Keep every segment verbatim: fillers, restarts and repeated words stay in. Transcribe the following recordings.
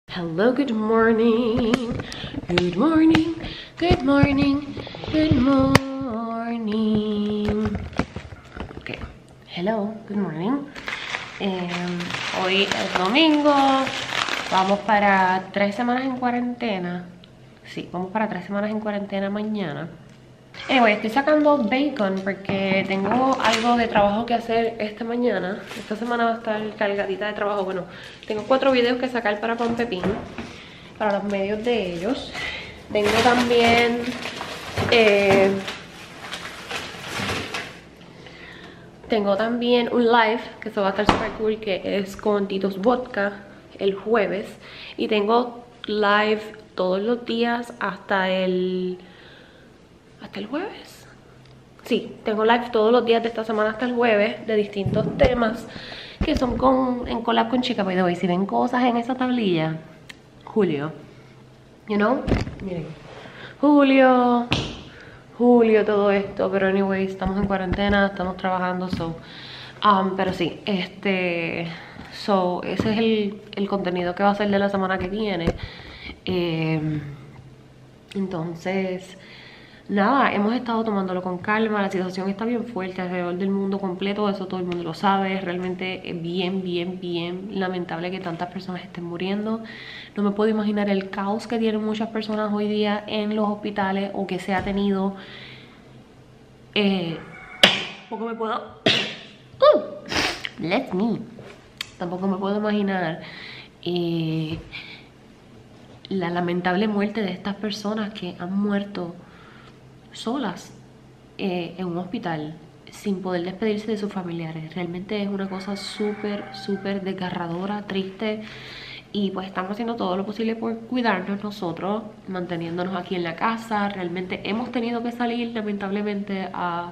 Hello, good morning, good morning, good morning, good morning. Okay, hello, good morning. Eh, hoy es domingo, vamos para tres semanas en cuarentena. Sí, vamos para tres semanas en cuarentena mañana. Anyway, estoy sacando bacon porque tengo algo de trabajo que hacer esta mañana. Esta semana va a estar cargadita de trabajo. Bueno, tengo cuatro videos que sacar para Pan Pepín, para los medios de ellos. Tengo también eh, tengo también un live que se va a estar super cool, que es con Tito's Vodka el jueves. Y tengo live todos los días hasta el... ¿Hasta el jueves? Sí, tengo live todos los días de esta semana hasta el jueves de distintos temas que son con, en collab con Chica. By the way, si ven cosas en esa tablilla, Julio, you know, miren, Julio, Julio, todo esto. Pero anyway, estamos en cuarentena, estamos trabajando, so, um, pero sí, este, so, ese es el, el contenido que va a ser de la semana que viene. eh, Entonces... Nada, hemos estado tomándolo con calma. La situación está bien fuerte alrededor del mundo completo, eso todo el mundo lo sabe. Realmente es bien, bien, bien lamentable que tantas personas estén muriendo. No me puedo imaginar el caos que tienen muchas personas hoy día en los hospitales, o que se ha tenido. Eh, tampoco me puedo... Uh, let me. Tampoco me puedo imaginar eh, la lamentable muerte de estas personas que han muerto solas eh, en un hospital sin poder despedirse de sus familiares. Realmente es una cosa súper, súper desgarradora, triste. Y pues estamos haciendo todo lo posible por cuidarnos nosotros, manteniéndonos aquí en la casa. Realmente hemos tenido que salir lamentablemente a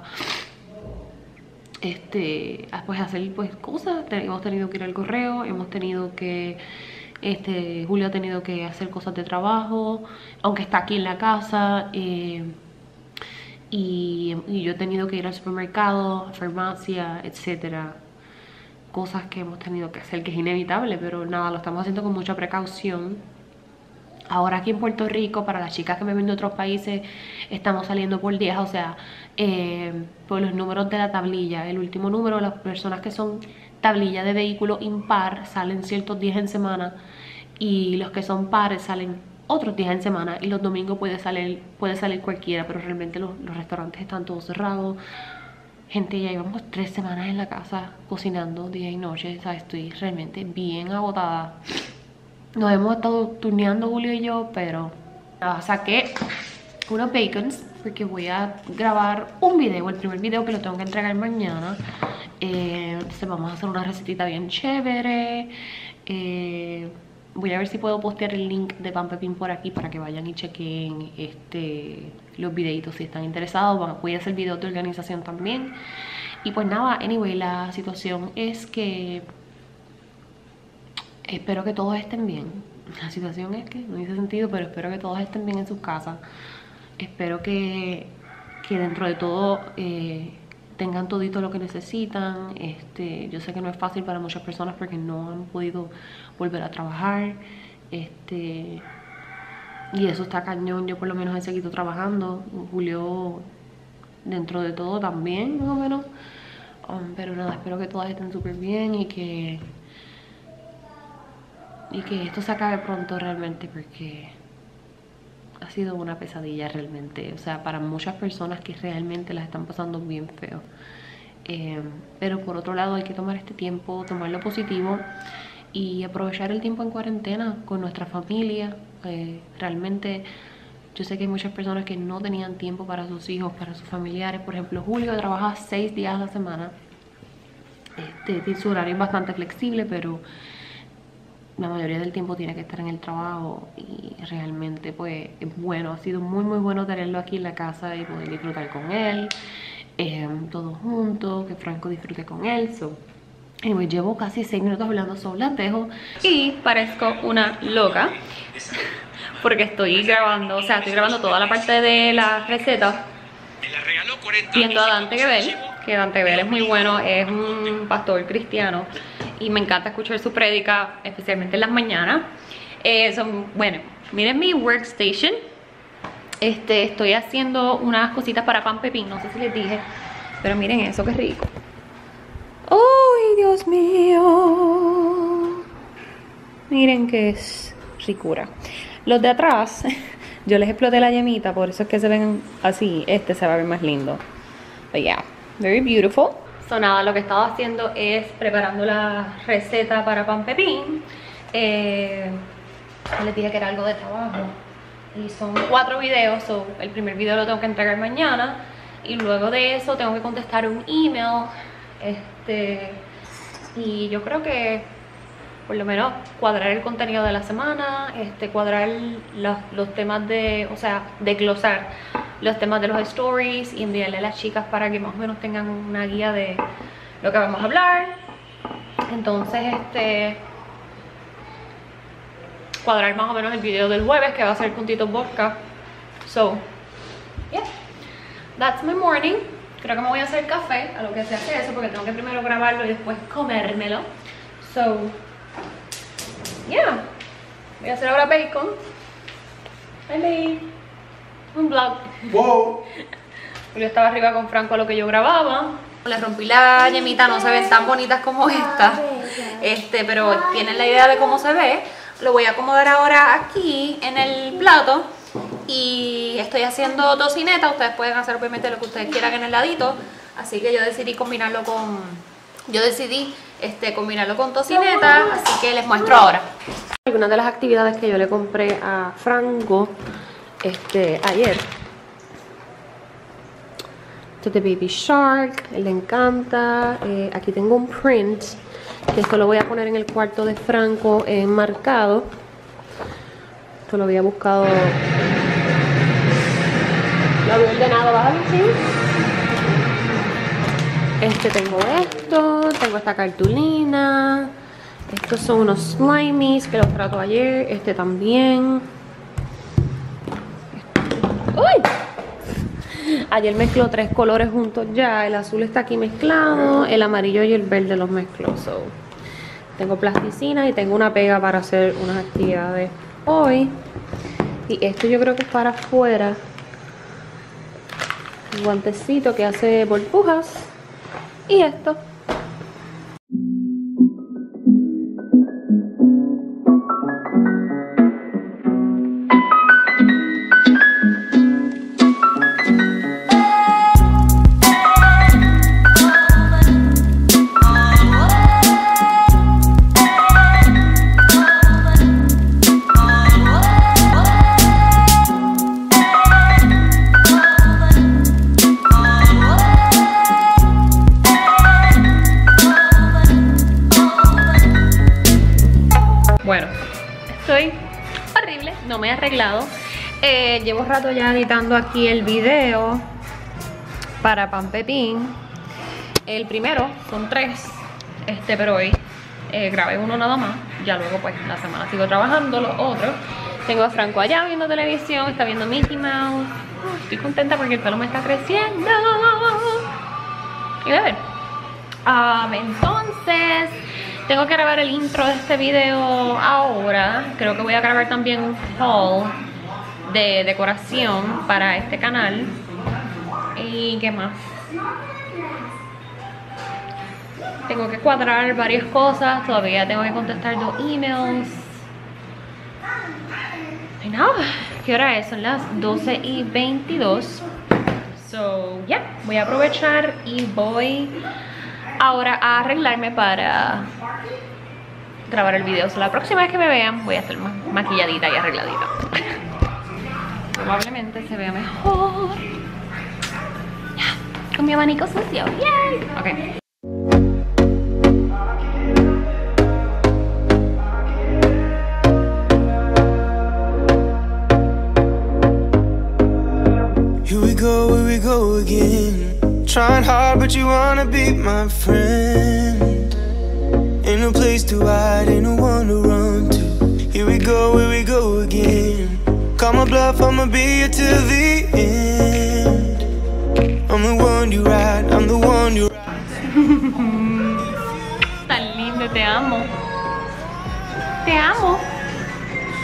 este a, pues, hacer pues cosas. Hemos tenido que ir al correo, hemos tenido que este Julio ha tenido que hacer cosas de trabajo, aunque está aquí en la casa. eh, Y, y yo he tenido que ir al supermercado, farmacia, etcétera. Cosas que hemos tenido que hacer, que es inevitable, pero nada, lo estamos haciendo con mucha precaución. Ahora aquí en Puerto Rico, para las chicas que me ven de otros países, estamos saliendo por días, o sea, eh, por los números de la tablilla. El último número, las personas que son tablilla de vehículo impar salen ciertos días en semana, y los que son pares salen otros días en semana, y los domingos puede salir, puede salir cualquiera, pero realmente los, los restaurantes están todos cerrados. Gente, ya llevamos tres semanas en la casa cocinando día y noche, o sea, estoy realmente bien agotada. Nos hemos estado turneando Julio y yo, pero nada, saqué unos bacons porque voy a grabar un video, el primer video que lo tengo que entregar mañana. eh, Entonces vamos a hacer una recetita bien chévere. eh, Voy a ver si puedo postear el link de Pan Pepín por aquí para que vayan y chequen este, los videitos si están interesados. Voy a hacer videos de organización también. Y pues nada, anyway, la situación es que espero que todos estén bien. La situación es que no dice sentido, pero espero que todos estén bien en sus casas. Espero que, que dentro de todo eh, tengan todito lo que necesitan. Este, yo sé que no es fácil para muchas personas porque no han podido volver a trabajar. Este, y eso está cañón. Yo por lo menos he seguido trabajando. Julio, dentro de todo, también, más o menos. Um, pero nada, espero que todas estén súper bien y que, y que esto se acabe pronto realmente, porque ha sido una pesadilla realmente, o sea, para muchas personas que realmente las están pasando bien feo. Eh, pero por otro lado hay que tomar este tiempo, tomar lo positivo y aprovechar el tiempo en cuarentena con nuestra familia. Eh, realmente yo sé que hay muchas personas que no tenían tiempo para sus hijos, para sus familiares. Por ejemplo, Julio trabaja seis días a la semana. Este, su horario es bastante flexible, pero la mayoría del tiempo tiene que estar en el trabajo, y realmente pues es bueno, ha sido muy muy bueno tenerlo aquí en la casa y poder disfrutar con él, eh, todos juntos, que Franco disfrute con él. So, anyway, llevo casi seis minutos hablando, sobre las dejo y parezco una loca porque estoy grabando, o sea, estoy grabando toda la parte de la receta viendo a Dante Gebel, que Dante Gebel es muy bueno, es un pastor cristiano y me encanta escuchar su prédica, especialmente en las mañanas. Eh, son, bueno, miren mi workstation. Este, estoy haciendo unas cositas para pan pepín, no sé si les dije, pero miren eso, qué rico. ¡Ay, Dios mío! Miren que es ricura. Los de atrás, yo les exploté la yemita, por eso es que se ven así. Este se va a ver más lindo. But yeah, very beautiful. So nada, lo que estaba haciendo es preparando la receta para pan pepín. Eh, les dije que era algo de trabajo. Y son cuatro videos, so el primer video lo tengo que entregar mañana. Y luego de eso tengo que contestar un email. Este, y yo creo que por lo menos cuadrar el contenido de la semana, este, cuadrar los, los temas de, o sea, desglosar los temas de los stories y enviarle a las chicas para que más o menos tengan una guía de lo que vamos a hablar. Entonces, este, cuadrar más o menos el video del jueves, que va a ser con Tito Vodka. So, yeah, that's my morning. Creo que me voy a hacer café, a lo que se hace eso, porque tengo que primero grabarlo y después comérmelo. So, yeah, voy a hacer ahora bacon. Hi, babe. Un vlog. Wow. Yo estaba arriba con Franco a lo que yo grababa. Le rompí la yemita, no se ven tan bonitas como esta. Este, pero tienen la idea de cómo se ve. Lo voy a acomodar ahora aquí en el plato. Y estoy haciendo tocineta. Ustedes pueden hacer obviamente lo que ustedes quieran en el ladito. Así que yo decidí combinarlo con... Yo decidí este, combinarlo con tocineta. Así que les muestro ahora algunas de las actividades que yo le compré a Franco este, ayer. Esto es de Baby Shark. Él le encanta. Eh, aquí tengo un print. Que esto lo voy a poner en el cuarto de Franco enmarcado. Esto lo había buscado... Lo había ordenado, ¿vale? Sí. Este, tengo esto, tengo esta cartulina. Estos son unos slimies que los trato ayer. Este también. ¡Uy! Ayer mezcló tres colores juntos ya. El azul está aquí mezclado, el amarillo y el verde los mezcló. So, tengo plasticina y tengo una pega para hacer unas actividades hoy. Y esto yo creo que es para afuera. Un guantecito que hace burbujas. Y esto. Bueno, estoy horrible, no me he arreglado. Eh, llevo rato ya editando aquí el video para pan pepín. El primero son tres, este, pero hoy eh, grabé uno nada más. Ya luego pues la semana sigo trabajando los otros. Tengo a Franco allá viendo televisión, está viendo Mickey Mouse. Uh, estoy contenta porque el pelo me está creciendo. Y a ver, um, entonces... Tengo que grabar el intro de este video ahora. Creo que voy a grabar también un haul de decoración para este canal. ¿Y qué más? Tengo que cuadrar varias cosas. Todavía tengo que contestar dos emails. Y nada, ¿qué hora es? Son las doce y veintidós. So, yeah, voy a aprovechar y voy... ahora a arreglarme para grabar el video. So, la próxima vez que me vean voy a estar más maquilladita y arregladita. Probablemente se vea mejor. Ya, con mi abanico sucio. Yay. Ok. Here we go, here we go again. Trying hard, but you wanna be my friend. Ain't no place to hide, ain't no one to run to. Here we go, here we go again. Call my bluff, I'ma be here till the end. I'm the one you ride, I'm the one you ride. Tan lindo, te amo. Te amo.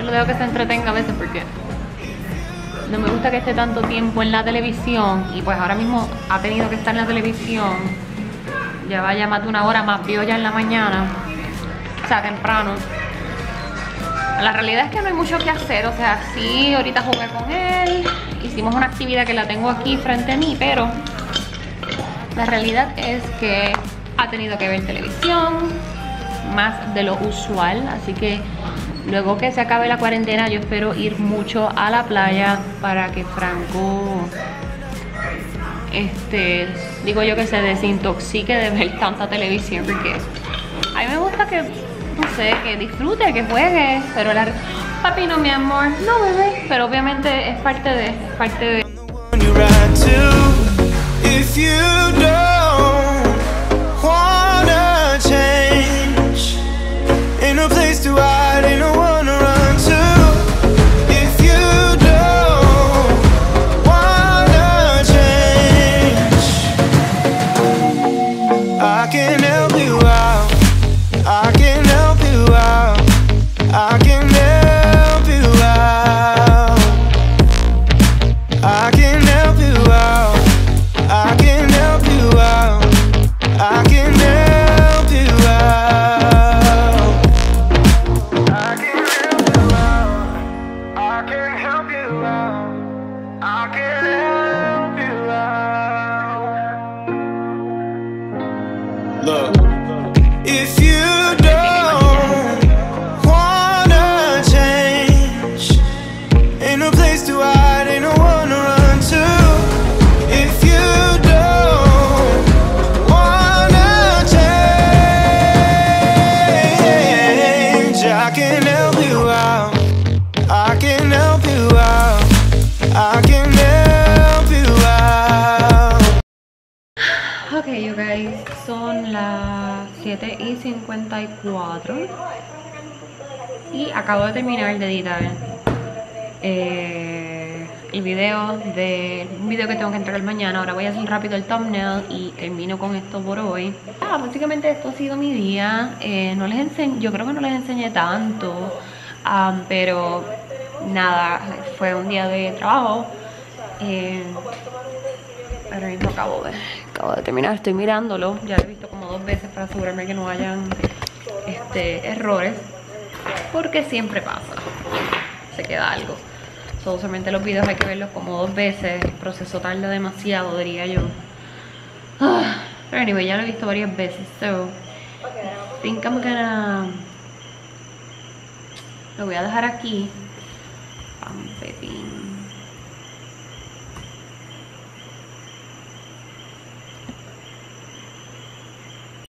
lo dejo que se entretenga a veces porque no me gusta que esté tanto tiempo en la televisión. Y pues ahora mismo ha tenido que estar en la televisión. Ya vaya más de una hora, más vio ya en la mañana. O sea, temprano. La realidad es que no hay mucho que hacer. O sea, sí, ahorita jugué con él. Hicimos una actividad que la tengo aquí frente a mí, pero la realidad es que ha tenido que ver televisión más de lo usual. Así que luego que se acabe la cuarentena yo espero ir mucho a la playa para que Franco, este, digo yo que se desintoxique de ver tanta televisión, porque a mí me gusta que, no sé, que disfrute, que juegue, pero la... Papi, no, mi amor, no, bebé, pero obviamente es parte de, es parte de... If you don't wanna change, ain't no place to hide, ain't no one to run to. If you don't wanna change, I can help you out, I can help you out, I can help you out, I can help you out, I can help you out, I can help you out, I can help you out, I can help you out, I can help you out. Look, if you don't wanna change, ain't no place to hide, ain't no one to run to. If you don't wanna change, I can help you out, I can help you out, I can help you out. Ok, you guys, son las siete y cincuenta y cuatro y acabo de terminar de editar eh, el video de un video que tengo que entregar mañana. Ahora voy a hacer rápido el thumbnail y termino con esto por hoy. Ah, básicamente esto ha sido mi día. Eh, no les enseñé, yo creo que no les enseñé tanto, um, pero nada, fue un día de trabajo. Eh, ahora mismo acabo de, acabo de terminar, estoy mirándolo. Ya lo he visto como dos veces para asegurarme que no hayan este, errores, porque siempre pasa, se queda algo. So, usualmente los videos hay que verlos como dos veces. El proceso tarda demasiado, diría yo. Ah, pero anyway, ya lo he visto varias veces. So, I think I'm gonna... Lo voy a dejar aquí. Pam, pepín.